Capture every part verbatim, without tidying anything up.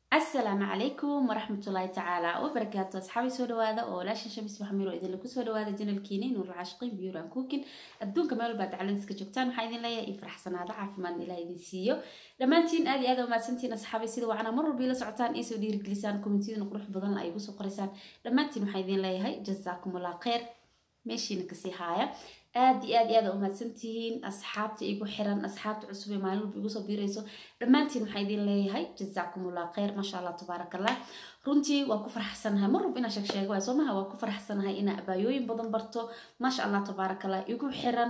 السلام عليكم ورحمة الله تعالى وبركاته. أصحابي سو دوادا oo laashin shamis maxamiro idin lagu soo dhawaada channelkiina Nuur Caashiqiin Biyuran Cooking adduunka meel walba tacaladiska joogtaan waxaa idin leeyahay ifraxsanaada caafimaad ilaahay idin siiyo dhamaantiin aad iyo aad u mahadsantiin asxaabi sida waxana mar walba ila socotaan ee soo dhiirigelisaan community-da qurux badan ay ugu soo qoraysaan dhamaantiin waxaa idin leeyahay jazaakumullahu khayr meeshiina ka sii haaya aad iyo aad iyo aad u mahadsantiin asxaabta igu xiran asxaabta cusub ee maalin walba igu soo biirayso dhamaantiin waxaa idin leeyahay jazaakumullahu khayr ma sha Allah tabarakallah runtii waa ku faraxsanahay mar walba ina sheeg sheego waa Soomaha waa ku faraxsanahay ina abaayooyin badan barto ma sha Allah tabarakallah igu xiran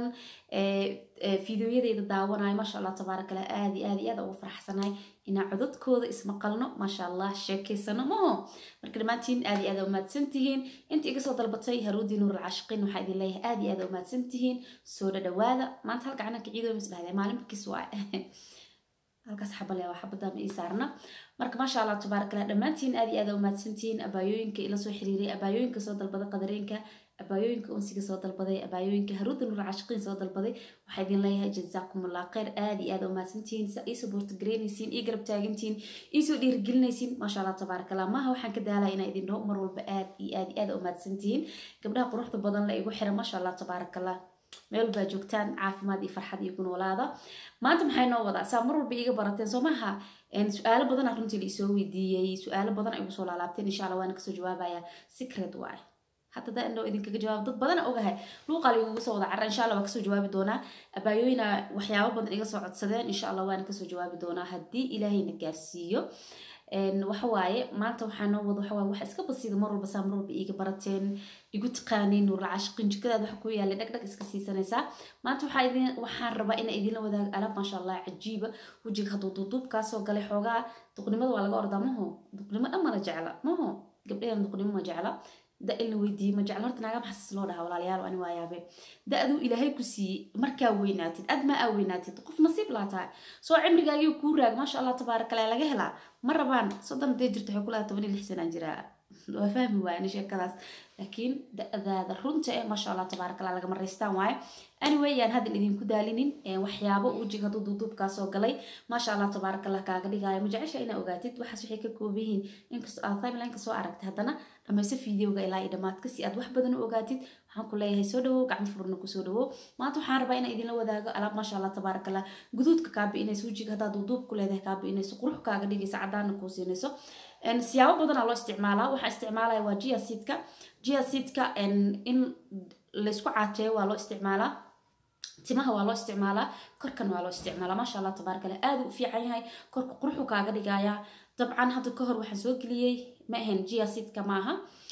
ee fiidiyoyada daawanay ma sha Allah tabarakallah aad iyo aad iyo aad ugu faraxsanahay ina codadkooda ismaqalno ma sha Allah sheekeysano ma marka dhamaantiin aad iyo aad u mahadsantiin inta iga soo dalbatay Haruudi Nuur Caashiqiin waxaa idin leeyahay aad iyo aad u mahadsantiin soo dhawaada maanta halka ana ka ciido misbaxday maalin kiis waa halkaas xabale waa xabada ma isaarna marka ma sha Allah tabarakallah dhamaantiin aad iyo aad u mahadsantiin abaayooyinka ila soo xiriiray abaayooyinka soo dalbada qadareenka abaayooyinka unsiga soo dalbaday abaayooyinka Haruudi Nuur Caashiqiin soo dalbaday waxaa idin leeyahay jazaakumullahu khayr aad iyo aad u mahadsantiin sa ay support gareynaysiin iyo garab taagantiin iyo soo dhiirigelinaysiin ma sha Allah tabarakallah ma waxaan ka daalay inay idin dhaho mar walba aad iyo aad iyo aad u mahadsantiin gabdhaha quruxda badan la igu xiran ma sha Allah tabarakallah meel baa joogtaan caafimaad iyo farxad iyo kunoolaada maanta maxay noo wadaa saa mar walba iga barateen Soomaha in su'aalo badan runtii la soo weydiiyay su'aalo badan ay ugu soo laalaabteen insha Allah waan ka soo jawaabayaa secret waay hatta da indho idin kaga jawaab dad badan ogahay luuqa la igu soo wada carra insha Allah waan ka soo jawaabi doonaa abaayooyina waxyaabo badan iga soo codsadeen insha Allah waan ka soo jawaabi doonaa haddii Ilaahay na gaarsiiyo een waxa waaye maanta waxaan noo wada waxa waaye wax iska basiida mar walba saa mar walba iga barateen igu taqaaniin Nuur Caashiqiin jikadaada wax ku yaala dhag dhag iska siisanaysa maanta waxa idin waxaan rabaa in idin la wadaago alaab ma sha Allah cajiiba wajiga haduu duuduub ka soo galay xoogaa duqnimada waa laga ordaa maho duqnimo ama la jecla maho gabdhahan duqnimo ma jecla da in la weydiiyo ma jecla horta naga xasis loo dhaha walaalayaal ani waa yaabe daadu Ilaahay ku siiyay markaa weynaatid ad ma aa weynaatid qof nasiib la tahay soo cimrigaaga ku raag ma sha Allah tabarakallah laga helaa marabaan soddon dee jirto waxay kula toban iyo lix sano jiraa waa fahmi waayna sheekadaas laakiin daada runta ee ma sha Allah tabarakallah laga mareystaan waay anyway yaan hadal idin ku daalinin ee waxyaabo wajiga duuduub ka soo galay ma sha Allah tabarakallah kaaga dhigaayo ma jecesha ina ogaatid waxaas waxay ka koobihiin inkastoo aad timeline ka soo aragtay haddana dhamayso fiidiyoga ilaa ay dhamaadka si aad wax badan u ogaatid waxaan ku leeyahay soo dhawo gacmo furna ku soo dhawo maanta waxaan rabaa in idin la wadaago alaab ma sha Allah tabarakallah guduudka ka biinayso wajiga hada duuduub ku leedahay ka biinayso qurux kaaga dhigaysa cadaan ku siinayso en siyaabo badan loo isticmaalaa waxa isticmaalaya waa chia seedka chia seedka en in la isku caateeyo waa loo isticmaalaa timaha waa loo isticmaalaa korkan waa loo isticmaalaa ma sha Allah tabarakallah aad u fiican yahay korka quruxu kaaga dhigaya dabcan hadda ka hor waxaan soo galiyay ma ahan chia seedka maaha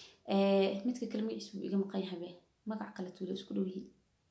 ee midka kalmiisu iga maqan yahay magac kale tuulo isku dhow yihiin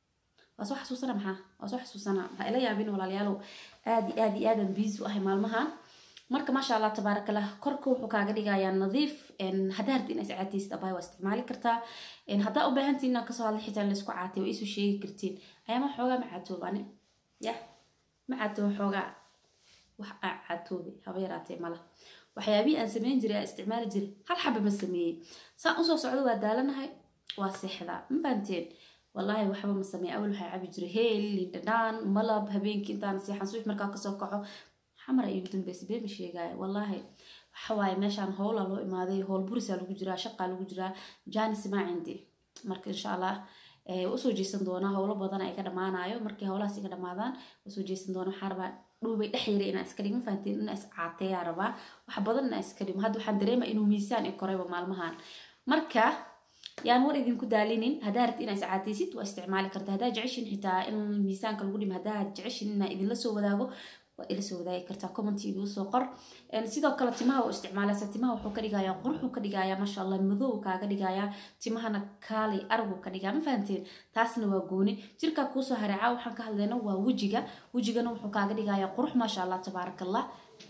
waa soo xasuusana maxaa waa soo xasuusana waxa ila yaabin walaalayaal aad aad aad busy ah maalmahan marka ma sha Allah tabarakallah korka wuxuu kaaga dhigayaa nadiif in hadaad in iscaataysid abay waa isticmaali kartaa in hada u baahantiin inaad ka soo hadal xitaa la isku caatay oo isu sheegi kartiin ayama xoogaa ma caatoobani ya ma caatoo xoogaa wax caatoobi haba yaraatay mala waxyaabii aan sameyn jiray isticmaali jiray hal xabba ma sameeyay saa u soo socdo waa daalanahay waa seexda ma baanteen wallahi waxba ma sameeyay awal waxa cabi jiray heel lindaan malab habeenkii intaan seexan subax markaa ka soo kaco xamar ay gudun bes beemi sheegay wallahi waxa waaye meeshan hoola loo imaaday hool burisa lagu jiraa shaqa lagu jiraa jaanis ma cindi marka insha Allah ee u soo jeesan doona hawlo badan ay ka dhamaanayo markii hawlahaas ka dhamaadaan u soo jeesan doona xarba dhuubay dhaxyiri in iska dhigin faantiin in is caateeya raba wax badan in iska dhigin hadda waxaan dareemaa inuu miisaan ay korayba maalmahan marka yaan war idin ku daalinin hadaad in is caateysid waa isticmaali kartaa hadaad jeceshin xitaa in miisaanka lagu dhimo hadaad jeceshin in idin la soo wadaago waa ila soo wadaagi kartaa comment igu soo qor een sidoo kale timaha oo isticmaalaysa timaha wuxuu ka dhigayaa quruxu ka dhigayaa ma sha Allah madow kaaga dhigayaa timahana kaali argu ka dhigaa ma fahanteen taasna waa gooni jirka ku soo hareeca waxaan ka hadlaynaa waa wajiga wajigana wuxuu kaaga dhigayaa qurux ma sha Allah tabarakallah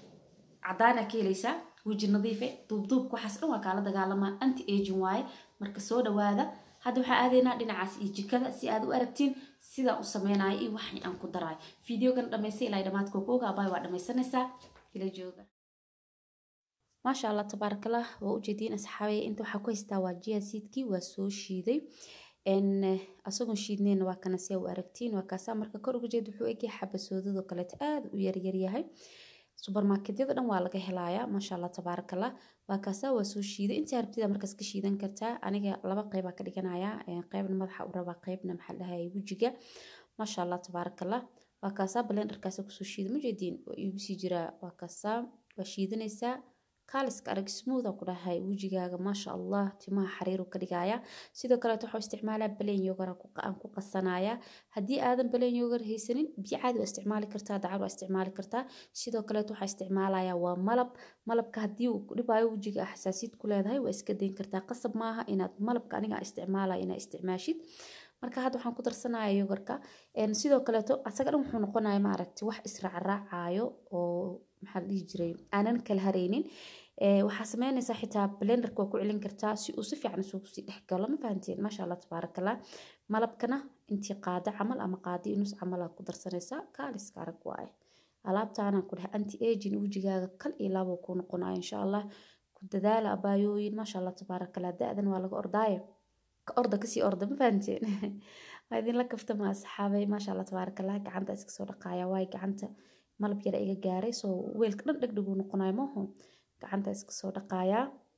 cadaana keelaysa waji nadiif ah duubduub waxaas dhan waa kala dagaalama anti aging waay marka soo dhawaada hadda waxa aadeena dhinacaas iyo jikada si aad u aragtiin sida u sameeyay iyo wax aan ku daray fiidiyogan dhameysay ilaa dhamaadka kooga abay waa dhameysanaysaa ila jooga ma sha Allah tabarakallah waa u jeedin asxaabay inta waxa ku haystaa waa chia seedki waa soo shiiday en asagoon shiidneen waa kana si u aragtiin waa kaasa marka kor uga jeed wuxuu eegay xabasoodada kale aad u yar yar yahay supermarketyada dhan waa laga helayaa maasha allah tabaarakallah waa kaasa waa soo shiiday intii rabtida markaas ka shiidan kartaa aniga laba qayb ka dhiganayaa qaybna madaxa u rabaa qaybna maxaa dhahay wajiga maasha allah tabaarakallah waa kaasa blenderkaas ku soo shiiday ma jeedin oo igu sii jira waa kaasa waa shiidanaysaa kaaliska arag smooth ku dhahay wajigaaga maasha allah timaha xariir u ka dhigaya sidoo kale waxa isticmaalaa plain yogurt ku aan ku qasanaya hadii aadan plain yogurt haysanin biyo caadi waa isticmaali kartaa dacar waa isticmaali kartaa sidoo kale waxa isticmaalaya waa malab malabka hadii uu dhibayo wajiga xasaasiyad ku leedahay waa iska deyn kartaa qasab maaha inaad malabka aniga isticmaalaa inaad isticmaashid marka hadda waxaan ku darsanayaa yogurtka een sidoo kale to asaga dhan wuxuu noqonayaa ma aragti wax israac raacayo oo maxaa la dhihi jiray aanan kala hareynin ee waxa sameynaysaa xitaa blenderka waa ku celin kartaa si uu si fiican isugu sii dhex galo ma fahanteen maasha allah tabaarakallah malabkana intii qaada camal ama qaadi inus camal ku darsanaysaa kaaliska arag waaye alaabtaana ku dhahay anti aging wajigaaga kal iyo labo ku noqonayo insha allah ku dadaala abaayooyin maasha allah tabaarakallah da'dan waa laga ordaayo ka orda kasii orda ma fahanteen waa idin la kafta ma asxaabay maasha allah tabaarakallah gacanta iska soo dhaqaaya waay gacanta malab yar iga gaaray soo weelka dhan dhagdhag uu noqonayo maaho gacanta iska soo dhaqaaya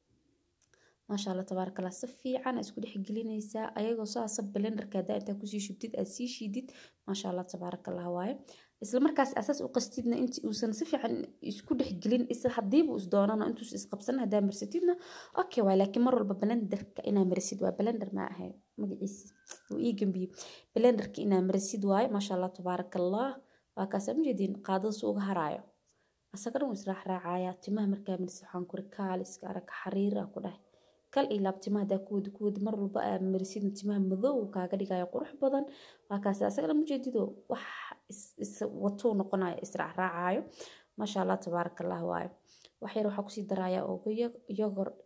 maasha allah tabaarakallah si fiican isku dhex gelinaysaa ayagoo saas blenderka daa inta ku sii shubtid aad sii shiidid maasha allah tabaarakallah waaye isla markaas asaas u qastidna intii uusan si fiican isku dhex gelin isla hadiiba us doonana intuu is qabsan hadaa marsatidna okay waa laakiin mar walba blenderka ina marsid waa blender ma ahay magaciisa uu ii gambiyo blenderka ina marsid waaye maasha allah tabaarakallah waa kaas amjeedin qaadada soo uga haraayo asaga dhan israax raacaya timaha markaa marsid waxaan ku kaaliska arag xariira ku dhahay kal ilaab timaha daa kuwada kuwada mar walba aad marsid timaha madow kaaga dhigayo qurux badan waa kaas asaga dhan mujeedido wax is wato noqonayo israax raacayo maasha allah tabaarakallah waaye wax yar waxa ku sii daraya oo yogurt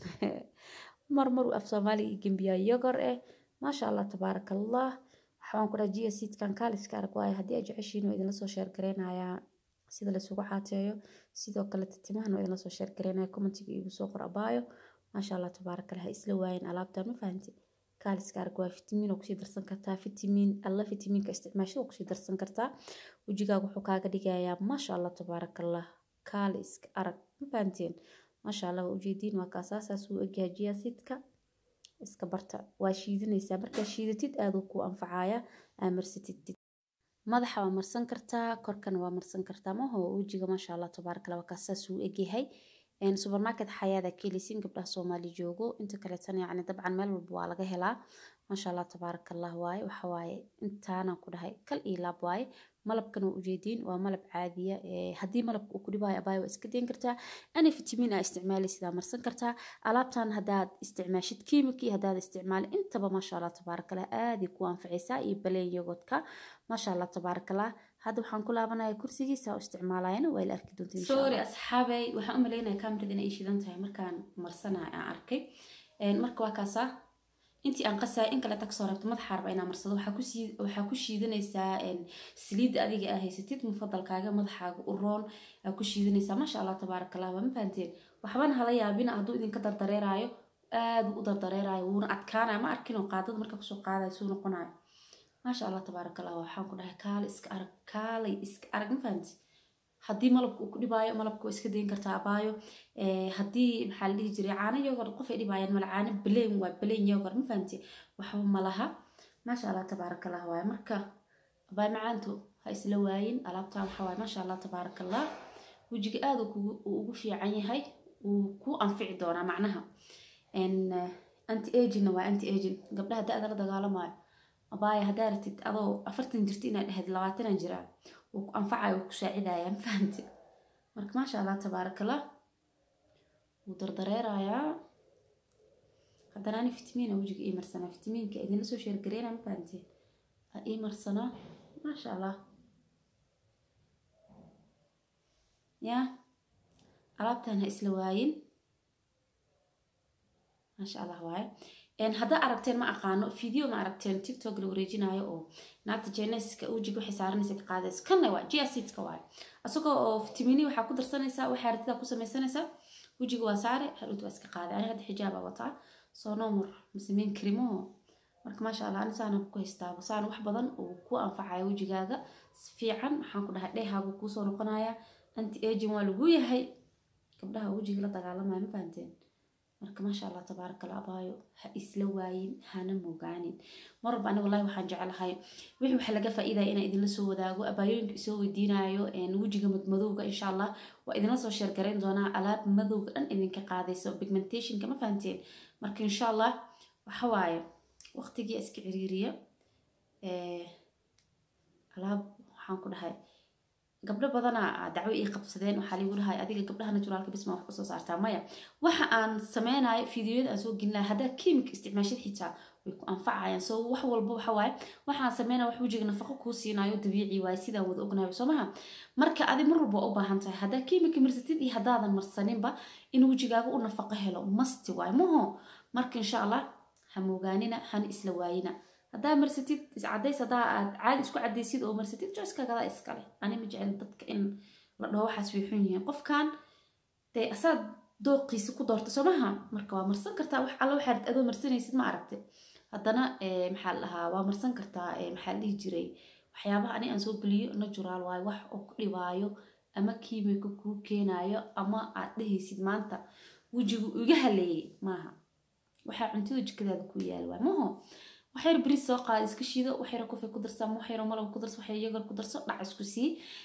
mar mar af Soomaali gambiya yogurt eh maasha allah tabaarakallah waxaan ku rajiyaa sidkan kaaliska arag waaye hadii aad jeceshiin oo idin soo share gareynaya sida la isugu xaateeyo sidoo kale timahan oo idin soo share gareynaya commentiga igu soo qor abaayo maasha allah tabaarakallah isla waayeen alaabtan ma fahanti kaaliska arag waa fitamiin oo ku sii darsan kartaa fitamiin alla fitamiinka isticmaasho oo ku sii darsan kartaa wajigaaga wuxuu kaaga dhigayaa maasha allah tabaarakallah kaaliska arag ma fahanteen maasha allah waa ujeediin waa kaasaas uu egaajiyaa sidka iska barta waa shiidanaysaa marka shiidatid aad uu ku anfacaya amarsatid madaxa waa marsan kartaa korkana waa marsan kartaa ma hoo wajiga maasha allah tabaarakallah waa kaasaas uu egyahay een supermarket xayaada kelisin gabdhaha Soomaali joogo inta kale tan yaani dabcan meel walba waa laga helaa maasha allah tabaarakallah waaye waxa waaye intaana ku dhahay kal iyo laab waaye malabkan oo ujeedin waa malab caadiya ee hadii malabku ku dhibaayo abaayo iska deyn kartaa ani fitamiin ay isticmaali sida marsan kartaa alaabtan hadaad isticmaashid kiimiki hadaad isticmaal intaba maasha allah tabaarakallah aad ku anfacaysa iyo baleen yogurtka maasha allah tabaarakallah hada waxaan ku laabanayaa kursigiisa oo isticmaalayna waa la arki doontiin insha allah sorry asxaabay waxaan u maleynayaa kaamiradan ay shidan tahay markaan marsanaa aan arkay een marka waa kaasa intii aan qasay in kala tag soo rabto madax xarba ina marsado waxa ku sii waxa ku shiidanaysaa een saliid adiga ah haysatid mufadalkaaga madaxaaga u roon ku shiidanaysaa maasha allah tabaarakallah ma fahanteen waxban hala yaabina haduu idin ka dardareerayo aad u dardareerayo wuuna adkaana ma arkin oo qaadada marka ku soo qaadayo soo noqonayo maasha allah tabaarakallah waxaan ku dhahay kaal iska arag kaalay iska arag ma fahanteen hadii malabku ku dhibaayo malabku iska deyn kartaa abaayo ee hadii maxaa la dhihi jiray caano yogurt qof ay dhibaayaan mal caano bleen waa bleen yogurt ma fahanti waxa malaha maasha allah tabaarakallah waa marka abaay macaanto ha isla waayin alaabtaan waxa waa maasha allah tabaarakallah wajiga aad uu ugu fiican yahay uu ku anfici doona macnaha en anti aging waa anti aging gabdhaha da'da la dagaalamayo abaay hadaartid adoo afartan jirti inaad dhahayd labaatan jiraa وأنفعه وكساعدها يا فهمتي مرك ما شاء الله تبارك الله ودردريرة يا قدراني فيتامين وجهك إيه مرسنا فيتامين كأدي نسوا شير قرينا ما فهمتي إيه مرسنا ما شاء الله يا عرفتها أنا إسلواين ما شاء الله واي إن هذا عرفتين ما أقانو فيديو ما عرفتين تيك توك لو ريجينا يو نعت جينيس كأوجي جو حسارني سك قادس كنا وا جي أسيت كواي أسوكو فيتاميني وحكو درسنا سا وحارتها كوسا مسنا سا وجي جو ساري حلوت بس كقادة يعني هذا حجابة وطع صنومر مسمين كريمو مرك ما شاء الله أنا سانا بكويستا وسانا وحبضن وكو أنفعي وجي جاجا في عن حنكون هديها بكوسو نقنايا anti aging waa lagu yahay gabdhaha wajiga la dagaalamaya ma fahanteen marka ma sha Allah tabaaraka Allah abaayo ha isla waayin hana mogaanin marba aniga wallahi waxaan jecelahay wixii waxa laga faa'iiday in idin la soo wadaago abaayooyinka soo weydiinayo een wajiga madmadowga insha Allah waa idin la soo share gareyn doonaa alaab madowga dhan idinka qaadayso pigmentation ma fahanteen marka insha Allah waxa waaye waqtigii iska ciriiriya ee alaab waxaan ku dhahay gabdho badana dacwo ii qabsadeen waxa la yiraahdaa adiga gabdhaha naturalka bisma wax soo saartaa maya waxa aan sameeyay fiidiyood aan soo gelin lahaa hada kiimik isticmaashid xitaa way ku anfacayaan soo wax walba waxa waay waxaan sameeyay wax wajiga nafaqo ku siinayo dabiici waay sida wada ognahay Soomaha marka adi mar walba u baahan tahay hada kiimik marsatid iyo hadaadan marsaninba in wajigaaga uu nafaqo helo must waay maho marka insha Allah ha moogaanina han isla waayina هذا مرستيد عديس هذا عادي إسكو عديسيد أو مرستيد جالس كذا إسكالي أنا مجعل ضدك إن لو حاسس في حنيه قف كان تي أساد دوقي سكو دورت سماها مركوا مرسن كرتا وح على واحد أدو مرسن يصير ما عرفته هذانا محلها ومرسن كرتا محلي جري وحيابها أنا أنسوق لي نجرال واي وح أكلي وايو أما كيميكو كو كينايو أما عديه سيد مانتا وجو وجهلي معها وح عنتي وجه كذا كويال واي ما هو وحير بريس سو قاد iska shiido waxay ku fay ku darsan waxay malab ku darsan waxay yagar ku darsan dhac isku si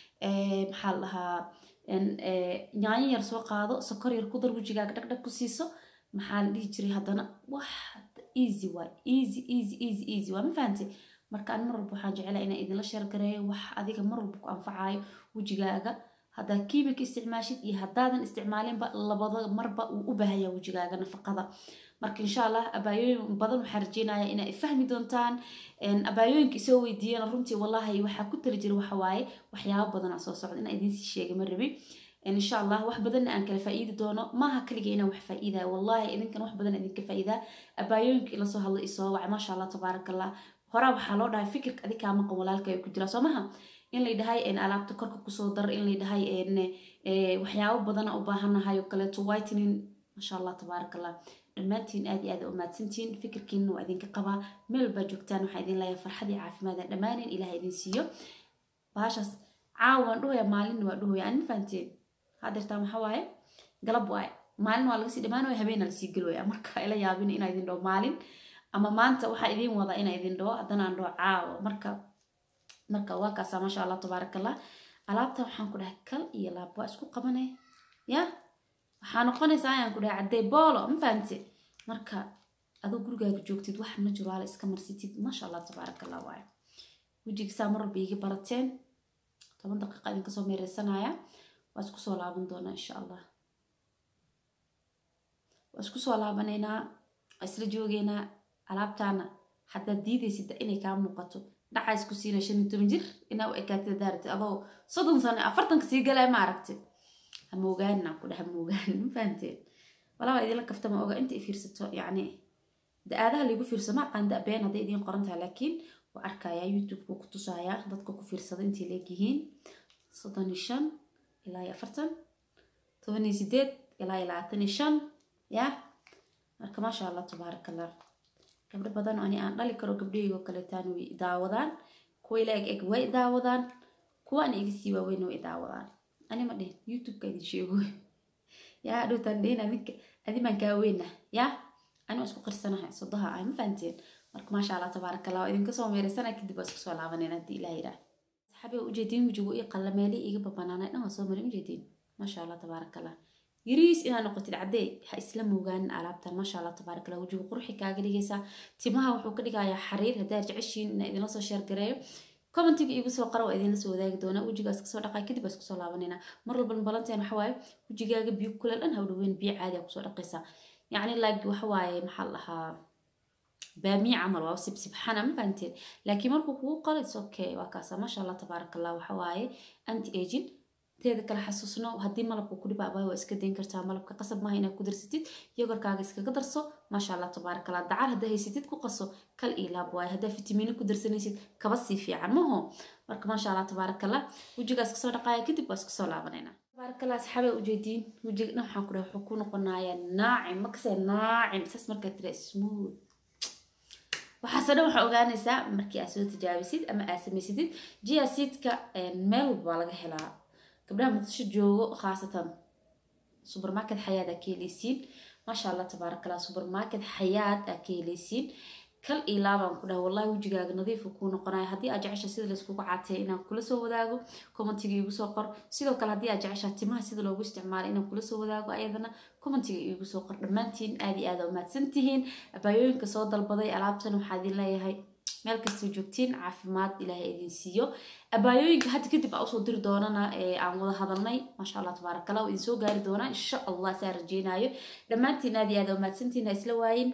ee maxal laha in ee yaanyo yar soo qaado sokor yar ku dar wajigaaga dhaqdhaq ku siiso maxal dhigi jiray hadana wax easy way easy easy easy easy waa ma fahanti marka aan mar walba waxaan jecelahay in idin la share gareeyo wax adiga mar walba ku anfacayo wajigaaga hada kiimik isticmaashid iyo hadaadan isticmaalin ba labada marba uu u baahan yahay wajigaaga nafaqada marka insha Allah abaayooyin badan waxaan rajeenayaa in ay fahmi doontaan in abaayooyinka soo weydiiyeen runtii wallahi waxa ku tiri jiray waxa waaye waxyaabo badan oo soo socda in idin si sheegay ma rabi insha Allah wax badan aan kala faa'iidi doono maaha kaliya in wax faa'iida wallahi idinkan wax badan idinka faa'iida abaayooyinka ila soo hadlo isoo wac ma sha Allah tabarakallah hora waxa loo dhahay fikirka adika ma qan walaalka ay ku jira Soomaha in la dhahay in alaabta korka ku soo dar in la dhahay in waxyaabo badan u baahanahay oo kale to whitening ma sha Allah tabarakallah dhammaantiin aad iyo aad u maadsantiin fikirkiina waa idinka qabaa meel baa joogtaan waxa idin leeyahay farxad iyo caafimaad dhammaaneen ilaahay idin siiyo baashas caawan dhooya maalin waa dhooya aan fahanteen hadeertaa waxa waaye galab waaye maalin waa laga sii dhamaanayo habeen la sii galooya marka ila yaabin in idin dhoo maalin ama maanta waxa idin wada in idin dhoo hadana aan dhoo caawa marka marka waa ka sama sha Allah tabarakallah alaabta waxaan ku dhahay kal iyo laab waa isku qabanay ya waxaan noqonaysaa ayaan ku dhahay caday boolo ma fahanti marka adoo gurigaaga joogtid wax ma jiro ala iska marsitid ma sha Allah tabarakallah waay wajiga samar biigi barateen toban daqiiqo idin ka soo meereysanaya waa isku soo laaban doona insha Allah waa isku soo laabanayna isla joogeena alaabtaana hadda diidaysid inay ka muuqato dhaca isku siina shan iyo toban jir inaa u ekaatay daartay adoo soddon sano afartan ka sii galay ma aragtid هموجان نقول هموجان فهمتين والله إذا لك كفتة ما أوجا أنت إفيرسته يعني ده هذا اللي يقول فيرسة ما عند أبين هذا يدين قرنتها لكن وأركايا يوتيوب وكتوسايا ضدك كفيرسة أنت لاقيين صدنيشان إلى يفرتن توني زيدت إلى إلى تنيشان يا مرك ما شاء الله تبارك الله قبل بدن أني أنا لك رو قبلي وكلتان ويداودان كويلاك إك ويداودان كوان إجسيوا وينو يداودان أنا ما ده يوتيوب كذي شيء يا دو تندين أذيك أذي ما كاوينا يا أنا أسكو قرصنا صدها أهم فانتين مرك ما شاء الله تبارك الله إذا كسر ميرسنا كده بس كسر لعبنا ندي لهيرة حبي وجدين وجوه يقل مالي إيجا ببنانا إنه صار مريم جدين ما شاء الله تبارك الله يريس إنها نقطة العدي هإسلام وجان عربتها ما شاء الله تبارك الله وجوه قروحي كاجري جيسا تيمها وحوكلي يا حرير هدا رجعشين إذا نص شهر قريب كومنتيga igu soo qaro idin soo wadaagi doona wajigaas ka soo dhaqay kadib bas ku soo laabanayna mar walba balanteen waxa waaye wajigaaga biyo kuleel dhan hawdhaweyn biyo caadi ah ku soo dhaqaysa yaani laag waxa waaye maxal laha baamiya amal waa sibsib xana ma fahanteen laakiin markuu kugu qalis okay waa kaasa ma sha Allah tabarakallah waxa waaye anti aging teeda kala xasuusno hadii malabku ku dhibaa waa iska deyn kartaa malabka qasab ma hayna ku darsatid yogurkaaga iska darso ma sha Allah tabarakallah dacar hadaa haysatid ku qaso kal ilaab waay hadaa fitamiino ku darsanaysid kaba si fiican ma ho marka ma sha Allah tabarakallah wajigaas ka soo dhaqaaya kadib waa iska soo laabanayna tabarakallah asxaabe u jeedin wajigna waxaan ku dhahay wuxuu ku noqonayaa naacim makse naacim sas marka tira smooth waxa sadoo waxa ogaanaysaa markii aad soo tijaabisid ama aad samaysid jiya seedka meel waa laga helaa قبلها مقدشو جوغو خاصة سوبر ماركت حياة كيليسين ما شاء الله تبارك الله سوبر ماركت حياة كيليسين كل إيلابان كله والله وجهك نظيف وكون قناة هدي أجعش سيد لسكوك عاتينا كل سو وداعو كومنتي يوسوقر سيدو كل هدي أجعش تما سيد لو جست عمالنا كل سو وداعو أيضا كومنتي يوسوقر دمانتين آدي آذا وما تسنتهين أبايوين كصوت البضي ألعابتن وحادين لا يهي meel kasta joogtiin caafimaad ilaahay idin siiyo abaayooyinka hadda kadib aan usoo diri doonana ee aan wada hadalnay masha Allah tabaaraka Allah idin soo gaari doona insha Allah saa rajeenayo dhamaantiin aad iyo aad u mahadsantiin isla waayin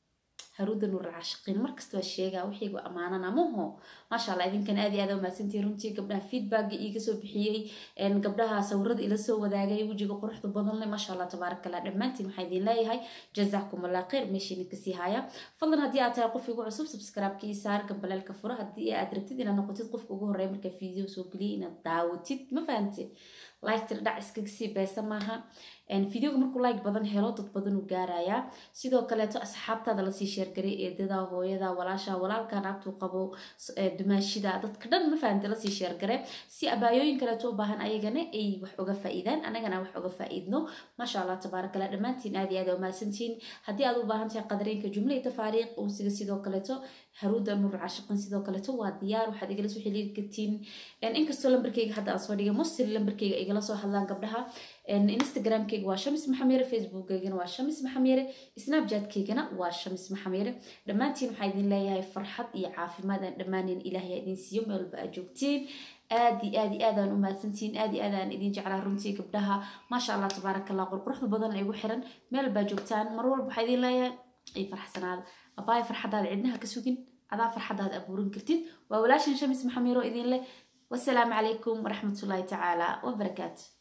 هرود نور العاشقين مركز توشيجا وحيجو أمانة مهو ما شاء الله إذن كان أدي هذا وما سنتي رنتي قبلها فيدباك يجسوا بحيي إن قبلها سورد إلى سو وذاجي وجيجو قرحت بضلنا ما شاء الله تبارك الله دمانتي محيدين لا هاي جزاكم الله خير ماشي نكسي هاي فضلا هدي أتاقف يقول عصب سبسكرايب كيسار قبل الكفرة هدي أدركتي إن أنا قلت تقف وجوه رأي مركب فيديو سوقلي إن دعوتي ما فهمتي لايك تردع اسكسي بس معها ان فيديو مركو لايك بدن هيلو dad badan u gaaraya sidoo kale to asxaabtada la sii share garay eedada hooyada walaasha walaalka naabtu qabo dumaashida dadka dhan ma fahanti la sii share garay si abaayooyin kale to baahan ayagana ay wax uga faa'iidaan anagana wax uga faa'iidno ma sha Allah tabaaraka Allah dhamaantiin aad iyo aad u maasantiin hadii aad u baahan tahay qadareenka jumlada tafaariiq oo siga sidoo kale to haruuda nur caashiqin sidoo kale to waa diyaar waxaad igala soo xiriiri kartiin in inkastoo lambarkayga hadda aan soo dhigay mustil lambarkayga igala soo hadlaan gabdhaha انستغرام كيغ وا شمس محميره فيسبوك كيغنا وا شمس محميره سناب شات كيغنا وا شمس محميره دمانتين waxay idin leeyahay farxad iyo caafimaad dhamaanin ilaahay idin siiyo meel ba joogtiin aadi aadi aadan u maadsantiin aadi aadan idin jeclaa runtii gabdhaha ma sha Allah tabaarakallah qurqurux badan ay ugu xiran meel ba joogtaan mar walba waxay idin leeyahay ay farxsanaad abaay farxadaad cidnaha ka sugin adaa farxadaad abuurin kartid waa walaashin shams maxamiro idin leh wassalaamu calaykum waraxmatullaahi tacaala wa barakaatuh